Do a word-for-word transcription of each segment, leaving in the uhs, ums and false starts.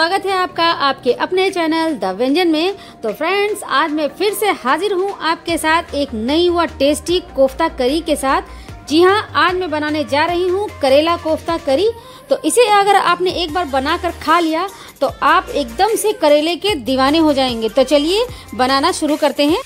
स्वागत है आपका आपके अपने चैनल द व्यंजन में। तो फ्रेंड्स, आज मैं फिर से हाजिर हूँ आपके साथ एक नई व टेस्टी कोफ्ता करी के साथ। जी हाँ, आज मैं बनाने जा रही हूँ करेला कोफ्ता करी। तो इसे अगर आपने एक बार बनाकर खा लिया तो आप एकदम से करेले के दीवाने हो जाएंगे। तो चलिए बनाना शुरू करते हैं।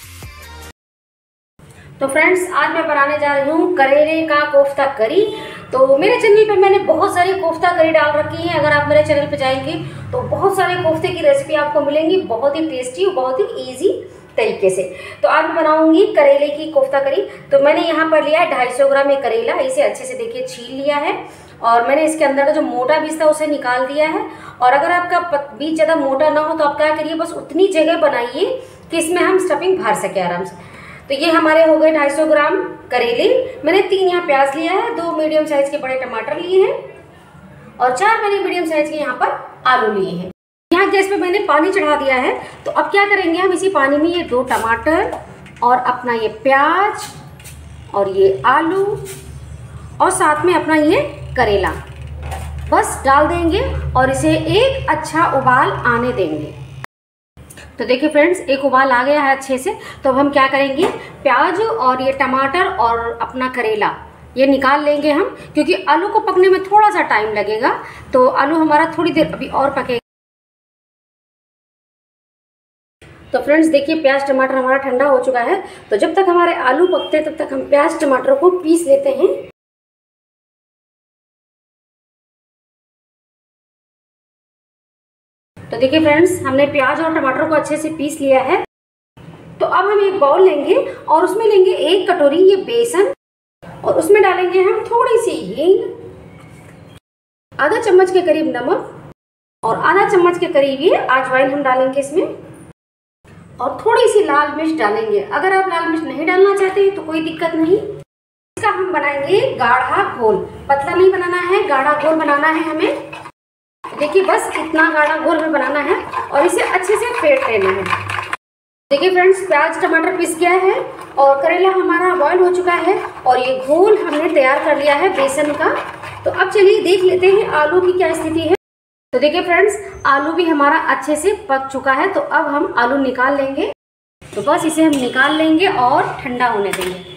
तो फ्रेंड्स, आज मैं बनाने जा रही हूँ करेले का कोफ्ता करी। तो मेरे चैनल पे मैंने बहुत सारी कोफ्ता करी डाल रखी है। अगर आप मेरे चैनल पे जाएंगे तो बहुत सारे कोफ्ते की रेसिपी आपको मिलेंगी, बहुत ही टेस्टी और बहुत ही इजी तरीके से। तो आज मैं बनाऊंगी करेले की कोफ्ता करी। तो मैंने यहाँ पर लिया है ढाई सौ ग्राम में करेला। इसे अच्छे से देखिए छील लिया है और मैंने इसके अंदर का जो मोटा बीज था उसे निकाल दिया है। और अगर आपका बीज ज़्यादा मोटा ना हो तो आप क्या करिए, बस उतनी जगह बनाइए कि इसमें हम स्टफिंग भर सके आराम से। तो ये हमारे हो गए ढाई सौ ग्राम करेले। मैंने तीन यहाँ प्याज लिया है, दो मीडियम साइज के बड़े टमाटर लिए हैं और चार मैंने मीडियम साइज के यहाँ पर आलू लिए हैं। यहाँ गैस पे मैंने पानी चढ़ा दिया है। तो अब क्या करेंगे, हम इसी पानी में ये दो टमाटर और अपना ये प्याज और ये आलू और साथ में अपना ये करेला बस डाल देंगे और इसे एक अच्छा उबाल आने देंगे। तो देखिए फ्रेंड्स, एक उबाल आ गया है अच्छे से। तो अब हम क्या करेंगे, प्याज और ये टमाटर और अपना करेला ये निकाल लेंगे हम, क्योंकि आलू को पकने में थोड़ा सा टाइम लगेगा। तो आलू हमारा थोड़ी देर अभी और पकेगा। तो फ्रेंड्स देखिए, प्याज टमाटर हमारा ठंडा हो चुका है। तो जब तक हमारे आलू पकते हैं तब तक हम प्याज टमाटर को पीस लेते हैं। तो देखिए फ्रेंड्स, हमने प्याज और टमाटर को अच्छे से पीस लिया है। तो अब हम एक बाउल लेंगे और उसमें लेंगे एक कटोरी ये बेसन और उसमें डालेंगे हम थोड़ी सी हींग, आधा चम्मच के करीब नमक और आधा चम्मच के करीब ये अजवाइन हम डालेंगे इसमें और थोड़ी सी लाल मिर्च डालेंगे। अगर आप लाल मिर्च नहीं डालना चाहते तो कोई दिक्कत नहीं। इसका हम बनाएंगे गाढ़ा घोल। पतला नहीं बनाना है, गाढ़ा घोल बनाना है हमें। देखिए बस इतना गाढ़ा घोल में बनाना है और इसे अच्छे से फेंट लेना है। देखिए फ्रेंड्स, प्याज टमाटर पिस गया है और करेला हमारा बॉईल हो चुका है और ये घोल हमने तैयार कर लिया है बेसन का। तो अब चलिए देख लेते हैं आलू की क्या स्थिति है। तो देखिए फ्रेंड्स, आलू भी हमारा अच्छे से पक चुका है। तो अब हम आलू निकाल लेंगे। तो बस इसे हम निकाल लेंगे और ठंडा होने देंगे।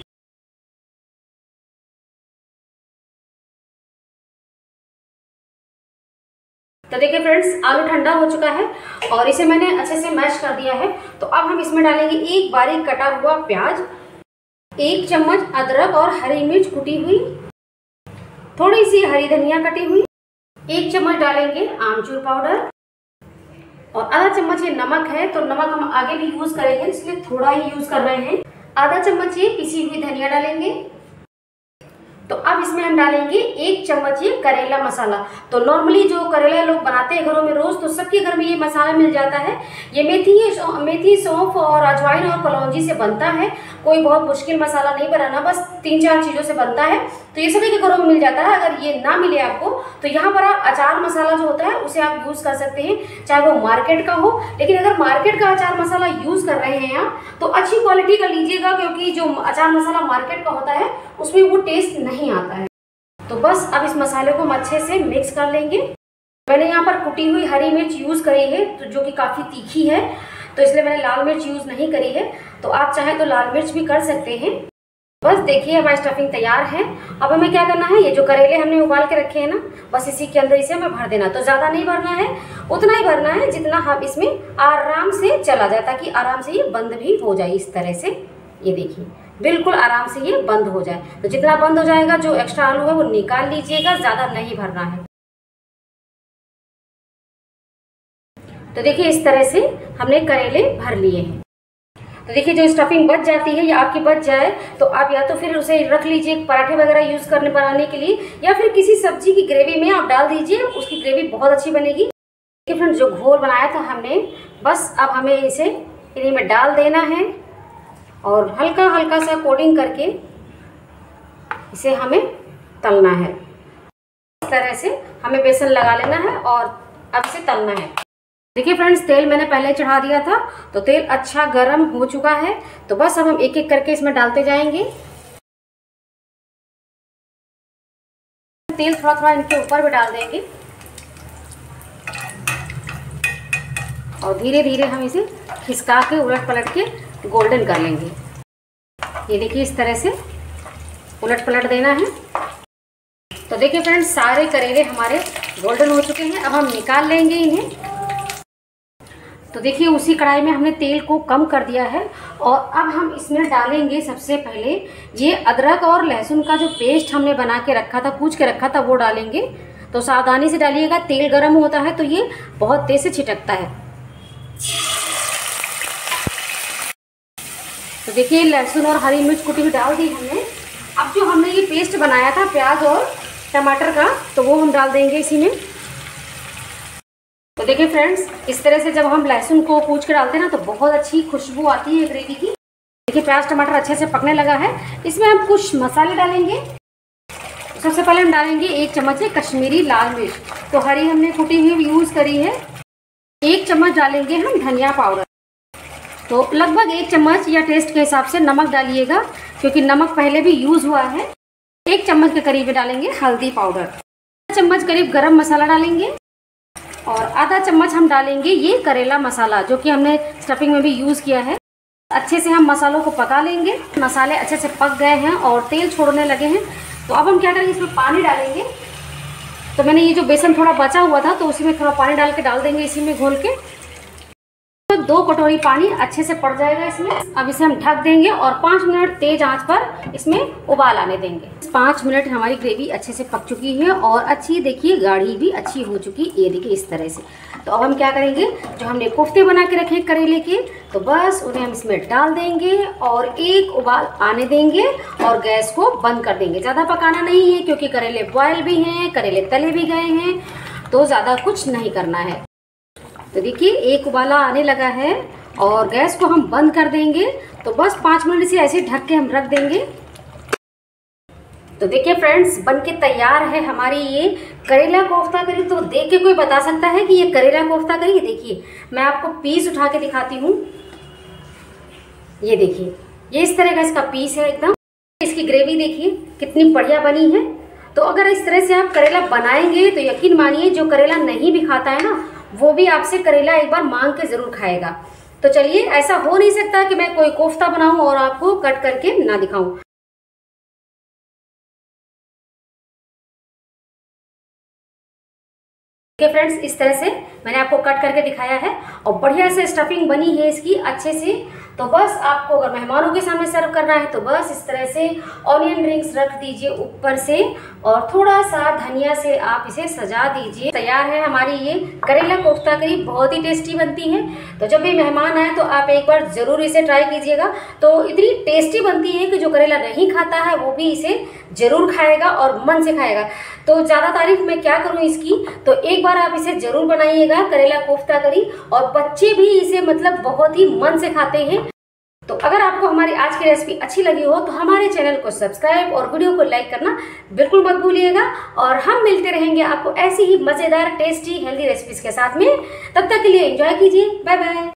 तो देखिए फ्रेंड्स, आलू ठंडा हो चुका है और इसे मैंने अच्छे से मैश कर दिया है। तो अब हम इसमें डालेंगे एक बारीक कटा हुआ प्याज, एक चम्मच अदरक और हरी मिर्च कुटी हुई, थोड़ी सी हरी धनिया कटी हुई, एक चम्मच डालेंगे आमचूर पाउडर और आधा चम्मच ये नमक है। तो नमक हम आगे भी यूज करेंगे इसलिए थोड़ा ही यूज कर रहे हैं। आधा चम्मच ये पिसी हुई धनिया डालेंगे। तो अब इसमें हम डालेंगे एक चम्मच ये करेला मसाला। तो नॉर्मली जो करेला लोग बनाते हैं घरों में रोज, तो सबके घर में ये मसाला मिल जाता है। ये मेथी मेथी सौंफ और अजवाइन और कलौंजी से बनता है। कोई बहुत मुश्किल मसाला नहीं बनाना, बस तीन चार चीज़ों से बनता है। तो ये सभी के घरों में मिल जाता है। अगर ये ना मिले आपको तो यहाँ पर आप अचार मसाला जो होता है उसे आप यूज़ कर सकते हैं, चाहे वो मार्केट का हो। लेकिन अगर मार्केट का अचार मसाला यूज़ कर रहे हैं आप तो अच्छी क्वालिटी का लीजिएगा, क्योंकि जो अचार मसाला मार्केट का होता है उसमें वो टेस्ट नहीं आता है। तो बस अब इस मसाले को हम अच्छे से मिक्स कर लेंगे। मैंने यहाँ पर कुटी हुई हरी मिर्च यूज़ करी है, तो जो कि काफ़ी तीखी है, तो इसलिए मैंने लाल मिर्च यूज़ नहीं करी है। तो आप चाहें तो लाल मिर्च भी कर सकते हैं। बस देखिए, हमारी स्टफिंग तैयार है। अब हमें क्या करना है, ये जो करेले हमने उबाल के रखे हैं ना, बस इसी के अंदर इसे हमें भर देना। तो ज़्यादा नहीं भरना है, उतना ही भरना है जितना हम इसमें आराम से चला जाए, ताकि आराम से ये बंद भी हो जाए। इस तरह से ये देखिए, बिल्कुल आराम से ये बंद हो जाए। तो जितना बंद हो जाएगा, जो एक्स्ट्रा आलू है वो निकाल लीजिएगा, ज़्यादा नहीं भरना है। तो देखिए, इस तरह से हमने करेले भर लिए हैं। तो देखिए, जो स्टफिंग बच जाती है या आपकी बच जाए तो आप या तो फिर उसे रख लीजिए पराठे वगैरह यूज़ करने बनाने के लिए, या फिर किसी सब्जी की ग्रेवी में आप डाल दीजिए, उसकी ग्रेवी बहुत अच्छी बनेगी। देखिए फ्रेंड्स, जो घोल बनाया था हमने, बस अब हमें इसे इन्हीं में डाल देना है और हल्का हल्का सा कोटिंग करके इसे हमें तलना है। इस तरह से हमें बेसन लगा लेना है और अब इसे तलना है। देखिए फ्रेंड्स, तेल मैंने पहले चढ़ा दिया था, तो तेल अच्छा गर्म हो चुका है। तो बस अब हम एक एक करके इसमें डालते जाएंगे। तेल थोड़ा थोड़ा इनके ऊपर भी डाल देंगे। और धीरे धीरे हम इसे खिसका के उलट पलट के गोल्डन कर लेंगे। ये देखिए इस तरह से उलट पलट देना है। तो देखिए फ्रेंड्स, सारे करेले हमारे गोल्डन हो चुके हैं। अब हम निकाल लेंगे इन्हें। तो देखिए उसी कढ़ाई में हमने तेल को कम कर दिया है और अब हम इसमें डालेंगे सबसे पहले ये अदरक और लहसुन का जो पेस्ट हमने बना के रखा था, कूच के रखा था, वो डालेंगे। तो सावधानी से डालिएगा, तेल गर्म होता है तो ये बहुत तेज से छिटकता है। तो देखिए लहसुन और हरी मिर्च कुटी हुई डाल दी हमने। अब जो हमने ये पेस्ट बनाया था प्याज और टमाटर का, तो वो हम डाल देंगे इसी में। तो देखिए फ्रेंड्स, इस तरह से जब हम लहसुन को कूच के डालते हैं ना तो बहुत अच्छी खुशबू आती है ग्रेवी की। देखिए प्याज टमाटर अच्छे से पकने लगा है। इसमें हम कुछ मसाले डालेंगे। सबसे पहले हम डालेंगे एक चम्मच है कश्मीरी लाल मिर्च, तो हरी हमने कुटी हुई यूज़ करी है। एक चम्मच डालेंगे हम धनिया पाउडर। तो लगभग एक चम्मच या टेस्ट के हिसाब से नमक डालिएगा, क्योंकि नमक पहले भी यूज़ हुआ है। एक चम्मच के करीब डालेंगे हल्दी पाउडर। आधा चम्मच करीब गरम मसाला डालेंगे और आधा चम्मच हम डालेंगे ये करेला मसाला, जो कि हमने स्टफिंग में भी यूज़ किया है। अच्छे से हम मसालों को पका लेंगे। मसाले अच्छे से पक गए हैं और तेल छोड़ने लगे हैं। तो अब हम क्या करेंगे, इसमें पानी डालेंगे। तो मैंने ये जो बेसन थोड़ा बचा हुआ था तो उसी में थोड़ा पानी डाल के डाल देंगे इसी में घोल के। तो दो कटोरी पानी अच्छे से पड़ जाएगा इसमें। अब इसे हम ढक देंगे और पाँच मिनट तेज आंच पर इसमें उबाल आने देंगे। पाँच मिनट हमारी ग्रेवी अच्छे से पक चुकी है और अच्छी देखिए गाढ़ी भी अच्छी हो चुकी, ये देखिए इस तरह से। तो अब हम क्या करेंगे, जो हमने कोफ्ते बना के रखे करेले के, तो बस उन्हें हम इसमें डाल देंगे और एक उबाल आने देंगे और गैस को बंद कर देंगे। ज़्यादा पकाना नहीं है क्योंकि करेले बॉयल भी हैं, करेले तले भी गए हैं, तो ज़्यादा कुछ नहीं करना है। तो देखिए एक उबाला आने लगा है और गैस को हम बंद कर देंगे। तो बस पाँच मिनट से ऐसे ढक के हम रख देंगे। तो देखिए फ्रेंड्स, बन के तैयार है हमारी ये करेला कोफ्ता करी। तो देख के कोई बता सकता है कि ये करेला कोफ्ता करी? देखिए मैं आपको पीस उठा के दिखाती हूँ। ये देखिए ये इस तरह का इसका पीस है एकदम। इसकी ग्रेवी देखिए कितनी बढ़िया बनी है। तो अगर इस तरह से आप करेला बनाएंगे तो यकीन मानिए जो करेला नहीं भी खाता है ना, वो भी आपसे करेला एक बार मांग के ज़रूर खाएगा। तो चलिए, ऐसा हो नहीं सकता कि मैं कोई कोफ्ता बनाऊं और आपको कट करके ना दिखाऊं। देखिए फ्रेंड्स, इस तरह से मैंने आपको कट करके दिखाया है और बढ़िया से स्टफिंग बनी है इसकी अच्छे से। तो बस आपको अगर मेहमानों के सामने सर्व करना है तो बस इस तरह से ऑनियन रिंग्स रख दीजिए ऊपर से और थोड़ा सा धनिया से आप इसे सजा दीजिए। तैयार है हमारी ये करेला कोफ्ता करी। बहुत ही टेस्टी बनती है। तो जब भी मेहमान आए तो आप एक बार ज़रूर इसे ट्राई कीजिएगा। तो इतनी टेस्टी बनती है कि जो करेला नहीं खाता है वो भी इसे ज़रूर खाएगा और मन से खाएगा। तो ज़्यादा तारीफ मैं क्या करूँ इसकी, तो एक बार आप इसे ज़रूर बनाइएगा करेला कोफ्ता करी। और बच्चे भी इसे मतलब बहुत ही मन से खाते हैं। तो अगर आपको हमारी आज की रेसिपी अच्छी लगी हो तो हमारे चैनल को सब्सक्राइब और वीडियो को लाइक करना बिल्कुल मत भूलिएगा। और हम मिलते रहेंगे आपको ऐसी ही मज़ेदार टेस्टी हेल्दी रेसिपीज़ के साथ में। तब तक के लिए एंजॉय कीजिए। Bye bye.